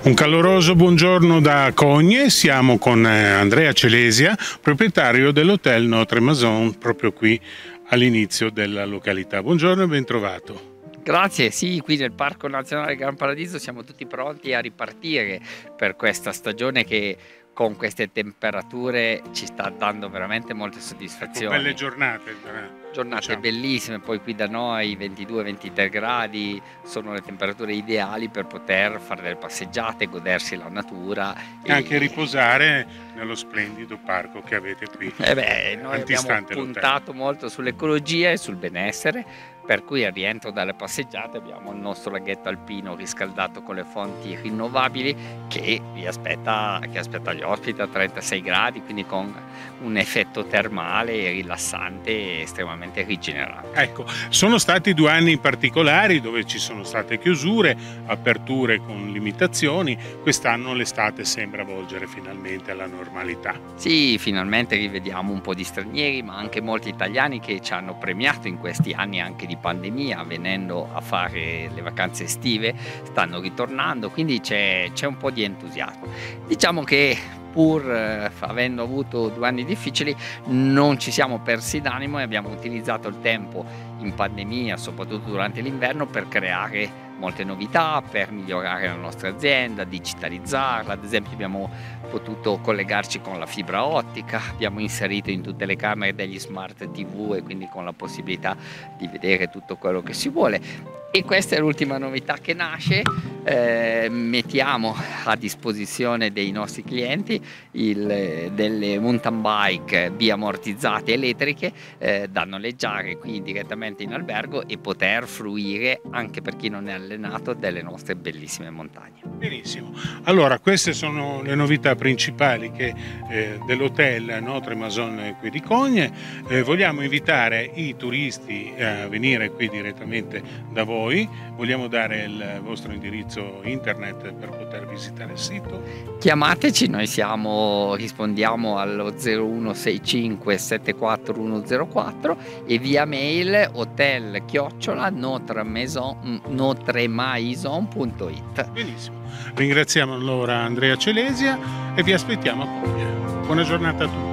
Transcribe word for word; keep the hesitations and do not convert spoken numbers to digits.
Un caloroso buongiorno da Cogne, siamo con Andrea Celesia, proprietario dell'Hotel Notre Maison, proprio qui all'inizio della località. Buongiorno e ben trovato. Grazie, sì, qui nel Parco Nazionale Gran Paradiso siamo tutti pronti a ripartire per questa stagione che con queste temperature ci sta dando veramente molte soddisfazioni. Belle giornate. Giornate diciamo. bellissime, poi qui da noi ventidue ventitré gradi sono le temperature ideali per poter fare delle passeggiate, godersi la natura. E, e anche riposare nello splendido parco che avete qui. Eh beh, noi abbiamo puntato molto sull'ecologia e sul benessere, per cui al rientro dalle passeggiate abbiamo il nostro laghetto alpino riscaldato con le fonti rinnovabili che vi aspetta, che aspetta gli ospiti a trentasei gradi, quindi con un effetto termale rilassante estremamente rigenerante. Ecco, sono stati due anni particolari dove ci sono state chiusure, aperture con limitazioni. Quest'anno l'estate sembra volgere finalmente alla normalità. Sì, finalmente rivediamo un po' di stranieri, ma anche molti italiani che ci hanno premiato in questi anni anche di pandemia, venendo a fare le vacanze estive, stanno ritornando, quindi c'è un po' di entusiasmo. Diciamo che pur eh, avendo avuto due anni difficili non ci siamo persi d'animo e abbiamo utilizzato il tempo in pandemia, soprattutto durante l'inverno, per creare molte novità, per migliorare la nostra azienda, digitalizzarla. Ad esempio abbiamo potuto collegarci con la fibra ottica, abbiamo inserito in tutte le camere degli smart tivù e quindi con la possibilità di vedere tutto quello che si vuole. E questa è l'ultima novità che nasce, eh, mettiamo a disposizione dei nostri clienti il, delle mountain bike biammortizzate elettriche eh, da noleggiare qui direttamente in albergo e poter fruire, anche per chi non è allenato, delle nostre bellissime montagne. Benissimo, allora queste sono le novità principali che, eh, dell'Hotel Notre Maison qui di Cogne. Eh, vogliamo invitare i turisti a venire qui direttamente da voi. Vogliamo dare il vostro indirizzo internet per poter visitare il sito? Chiamateci, noi siamo, rispondiamo allo zero uno sei cinque sette quattro uno zero quattro e via mail hotel chiocciola notremaison punto it. Benissimo, ringraziamo allora Andrea Celesia e vi aspettiamo a Cogne. Buona giornata a tutti.